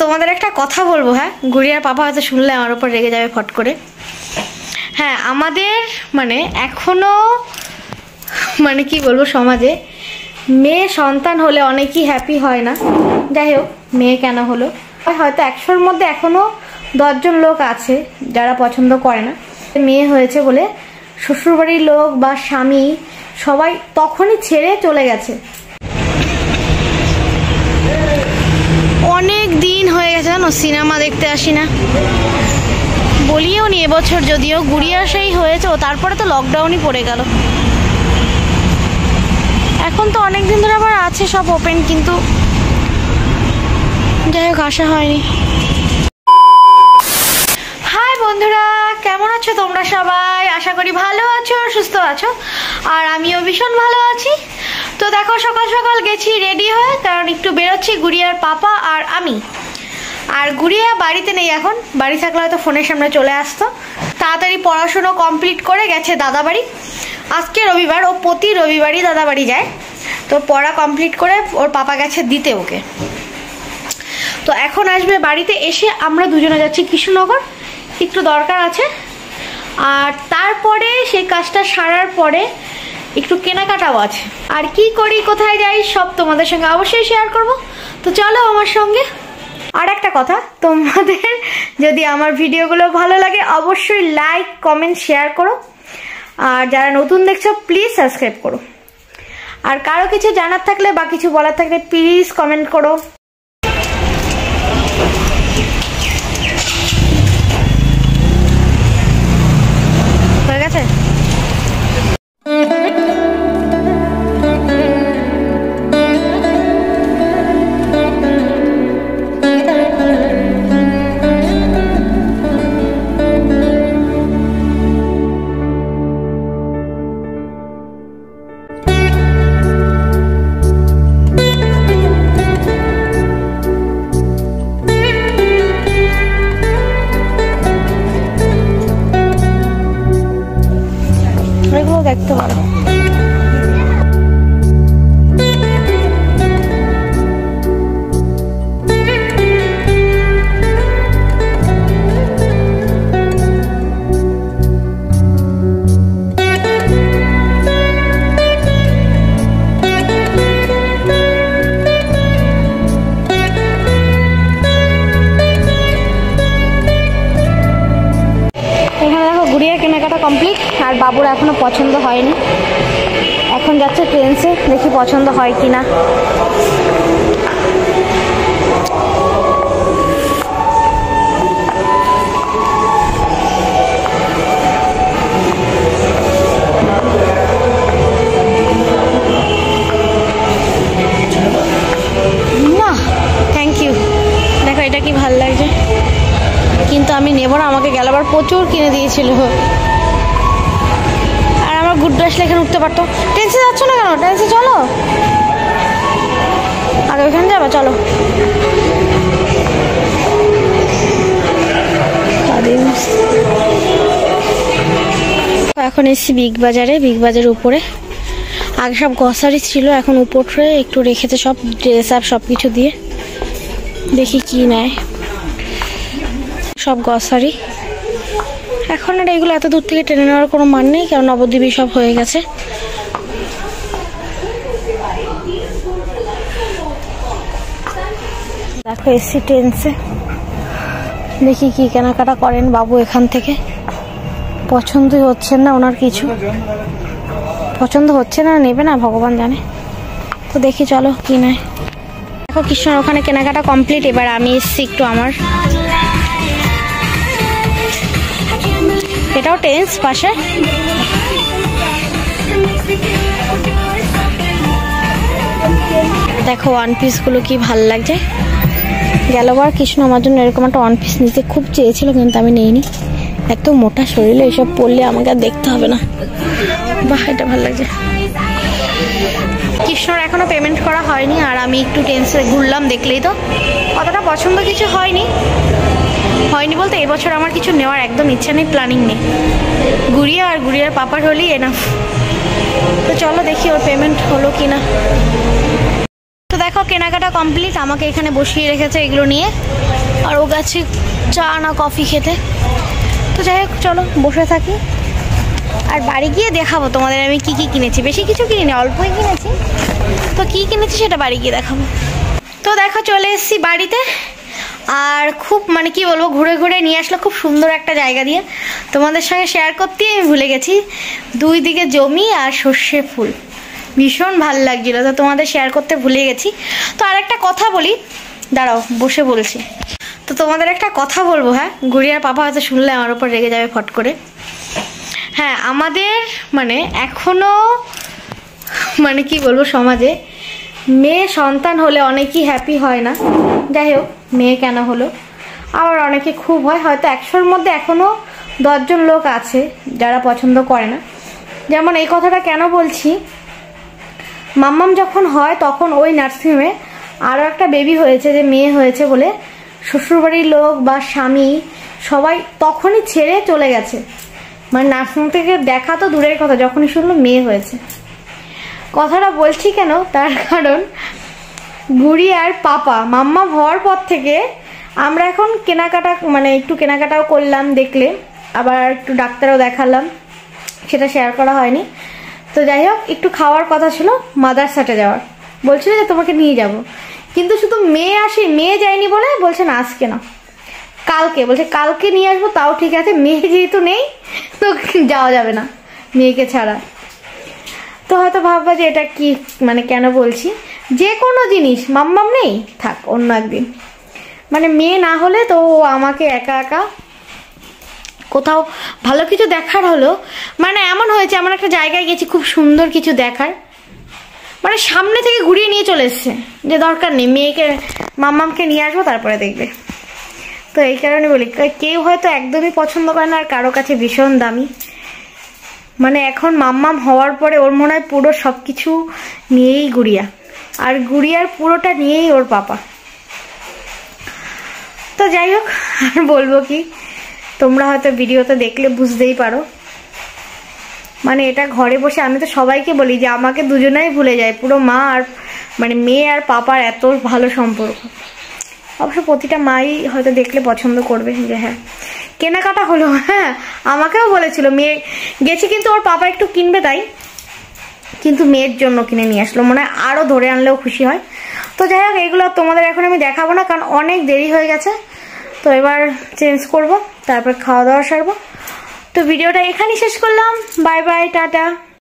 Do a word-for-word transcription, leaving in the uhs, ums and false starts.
তোমাদের একটা কথা বলবো, হ্যাঁ, গুড়িয়ার পাপা হয়তো শুনলে আমার উপর রেগে যাবে ফট করে। হ্যাঁ, আমাদের মানে এখনো মানে কি বলবো, সমাজে মেয়ে সন্তান হলে অনেকই হ্যাপি হয় না। যাই হোক, মেয়ে কেন হলো, হয়তো একশোর মধ্যে এখনো দশজন লোক আছে যারা পছন্দ করে না। মেয়ে হয়েছে বলে শ্বশুরবাড়ির লোক বা স্বামী সবাই তখনই ছেড়ে চলে গেছে। অনেক দিন হয়ে গেছে জানো সিনেমা দেখতে আসি না, বলিও নি এবছর, যদিও গুড়িয়া সেই হয়েছে তারপরে তো লকডাউনই পড়ে গেল। এখন তো অনেক দিন ধরে আবার আছে সব ওপেন, কিন্তু যাই হোক আসা হয়নি। হাই বন্ধুরা, কেমন আছো তোমরা সবাই? আশা করি ভালো আছো, সুস্থ আছো, আর আমিও ভীষণ ভালো আছি। তো দেখো সকাল সকাল গেছি রেডি হয়ে, কারণ একটু বেরোচ্ছি গুড়িয়ার পাপা আর আমি। আর গুড়িয়া বাড়িতে নেই এখন, বাড়ি থাকলে হয়তো ফোনের সামনে চলে আসতো। তাড়াতাড়ি পড়াশুনো কমপ্লিট করে গেছে দাদা বাড়ি। আজকে রবিবার, ও প্রতি রবিবারই দাদা বাড়ি যায়। তো পড়া কমপ্লিট করে ওর পাপা গেছে দিতে ওকে। তো এখন আসবে বাড়িতে, এসে আমরা দুজনে যাচ্ছি কৃষ্ণনগর, একটু দরকার আছে। আর তারপরে সেই কাজটা সারার পরে একটু কেনাকাটাও আছে। আর কি করি, কোথায় যাই, সব তোমাদের সঙ্গে অবশ্যই শেয়ার করব। তো চলো আমার সঙ্গে। আর একটা কথা, তোমাদের যদি আমার ভিডিওগুলো ভালো লাগে অবশ্যই লাইক কমেন্ট শেয়ার করো। আর যারা নতুন দেখছো প্লিজ সাবস্ক্রাইব করো। আর কারো কিছু জানার থাকলে বা কিছু বলার থাকলে প্লিজ কমেন্ট করো। হয়ে গেছে? দেখতে পারো। কেনাকাটা কমপ্লিট, আর বাবুর এখনো পছন্দ হয়নি। এখন যাচ্ছে ট্রেন্সে, দেখি পছন্দ হয় কিনা। না থ্যাংক ইউ। দেখো এটা কি ভাল লাগছে, কিন্তু আমি নেব না, আমাকে গেলবার প্রচুর কিনে দিয়েছিল। আর আমার গুড্ডু আসলে এখানে উঠতে পারতো। টেন্সে যাচ্ছ না কেন? টেন্সে চলো, আর ওইখানে যাবে, চলো। এখন এসছি বিগ বাজারে, বিগ বাজারের উপরে। আগে সব গ্রসারি ছিল, এখন উপরে একটু রেখেছে সব ড্রেস আপ সব কিছু দিয়ে। দেখি কি নেয়, সব গ্রসারি। এখন আর এগুলো এত দূর থেকে টেনে নেওয়ার কোনো মান নেই, কারণ নবদ্বীপে সব হয়ে গেছে। দেখো এসি টেন্সে, দেখি কি কেনাকাটা করেন বাবু। এখান থেকে পছন্দই হচ্ছে না ওনার, কিছু পছন্দ হচ্ছে না, নেবে না ভগবান জানে। তো দেখি চলো কি নেয়। দেখো কৃষ্ণর ওখানে কেনাকাটা কমপ্লিট, এবার আমি এসছি একটু আমার। এটাও টেন্স পাশে। দেখো ওয়ান পিস গুলো কি ভাল লাগছে। গেলবার কৃষ্ণ আমার জন্য এরকম একটা ওয়ান পিস নিতে খুব চেয়েছিল, কিন্তু আমি নেইনি। এত মোটা শরীরে এসব পরলে আমাকে আর দেখতে হবে না। বাহ, এটা ভাল লাগছে। কৃষ্ণর এখনো পেমেন্ট করা হয়নি, আর আমি একটু টেন্সে ঘুরলাম, দেখলেই তো অতটা পছন্দ কিছু হয়নি। হয়নি বলতে এবছর আমার কিছু নেওয়ার একদম ইচ্ছা নেই, প্ল্যানিং নেই। গুড়িয়া আর গুড়িয়ার পাপার হলেই এনাফ। তো চলো দেখি ওর পেমেন্ট হলো কিনা। তো দেখো কেনাকাটা কমপ্লিট, আমাকে এখানে বসিয়ে রেখেছে এগুলো নিয়ে, আর ও গেছে চা না কফি খেতে। তো যাই হোক চলো বসে থাকি, আর বাড়ি গিয়ে দেখাবো তোমাদের আমি কি কি কিনেছি। বেশি কিছু কিনিনি, অল্পই কিনেছি। তো কি কিনেছি সেটা বাড়ি গিয়ে দেখাবো। তো দেখো চলে এসেছি বাড়িতে, আর খুব মানে কি বলবো, ঘুরে ঘুরে নিয়ে আসলো খুব সুন্দর একটা জায়গা দিয়ে। তোমাদের সঙ্গে শেয়ার করতেই আমি ভুলে গেছি, দুই দিকে জমি আর সর্ষে ফুল, ভীষণ ভালো লাগছিল, তো তোমাদের শেয়ার করতে ভুলে গেছি। তো আর একটা কথা বলি, দাঁড়াও বসে বলছি। তো তোমাদের একটা কথা বলবো, হ্যাঁ গুড়িয়ার পাপা হয়তো শুনলে আমার উপর রেগে যাবে ফট করে। হ্যাঁ আমাদের মানে এখনো মানে কি বলবো, সমাজে মেয়ে সন্তান হলে অনেকেই হ্যাপি হয় না। যাই হোক মেয়ে কেন হলো, আবার অনেকে খুব হয়, হয়তো একশোর মধ্যে এখনো দশজন লোক আছে যারা পছন্দ করে না। যেমন এই কথাটা কেন বলছি, মাম্মাম যখন হয় তখন ওই নার্সিংহোমে আরও একটা বেবি হয়েছে, যে মেয়ে হয়েছে বলে শ্বশুরবাড়ির লোক বা স্বামী সবাই তখনই ছেড়ে চলে গেছে। মানে নার্সিংহোম থেকে দেখা তো দূরের কথা, যখনই শুনলো মেয়ে হয়েছে। কথাটা বলছি কেন, তার কারণ গুড়ি আর পাপা মাম্মা হওয়ার পর থেকে আমরা এখন কেনাকাটা মানে একটু কেনাকাটাও করলাম, দেখলে আবার একটু ডাক্তারও দেখালাম, সেটা শেয়ার করা হয়নি। তো যাই হোক একটু খাওয়ার কথা ছিল, মাদারসাটে যাওয়ার বলছিল যে তোমাকে নিয়ে যাব, কিন্তু শুধু মেয়ে আসি, মেয়ে যায়নি বলে বলছে না আজকে না কালকে, বলছে কালকে নিয়ে আসবো, তাও ঠিক আছে, মেয়ে যেহেতু নেই তো যাওয়া যাবে না মেয়েকে ছাড়া। তো হয়তো ভাববা যে এটা কি মানে কেন বলছি, যে কোনো জিনিস মাম্মাম নেই থাক অন্য একদিন, মানে মেয়ে না হলে তো আমাকে একা একা কোথাও ভালো কিছু দেখার হলো, মানে এমন হয়েছে এমন একটা জায়গায় গেছি খুব সুন্দর কিছু দেখার, মানে সামনে থেকে ঘুরিয়ে নিয়ে চলে এসছে, যে দরকার নেই মেয়েকে মাম্মামকে নিয়ে আসবো তারপরে দেখবে। তো এই কারণে বলি, কেউ হয়তো একদমই পছন্দ করে না, আর কারো কাছে ভীষণ দামি। মানে এখন মাম্মাম হওয়ার পরে ওর মনে হয় পুরো সব কিছু নিয়েই গুড়িয়া, আর গুড়িয়ার পুরোটা নিয়েই ওর পাপা। তো যাই হোক আর বলবো কি, তোমরা হয়তো ভিডিওতে দেখলে বুঝতেই পারো, মানে এটা ঘরে বসে আমি তো সবাইকে বলি যে আমাকে দুজনেই ভুলে যায়, পুরো মা আর মানে মেয়ে আর পাপার এত ভালো সম্পর্ক। অবশ্য প্রতিটা মাই হয়তো দেখলে পছন্দ করবে যে হ্যাঁ কেনাকাটা হলো। হ্যাঁ আমাকেও বলেছিল মেয়ে গেছি, কিন্তু ওর পাপা একটু কিনবে তাই, কিন্তু মেয়ের জন্য কিনে নিয়ে আসলো, মনে হয় আরও ধরে আনলেও খুশি হয়। তো যাই হোক এগুলো তোমাদের এখন আমি দেখাবো না, কারণ অনেক দেরি হয়ে গেছে। তো এবার চেঞ্জ করব, তারপর খাওয়া দাওয়া সারবো। তো ভিডিওটা এখানেই শেষ করলাম, বাই বাই টাটা।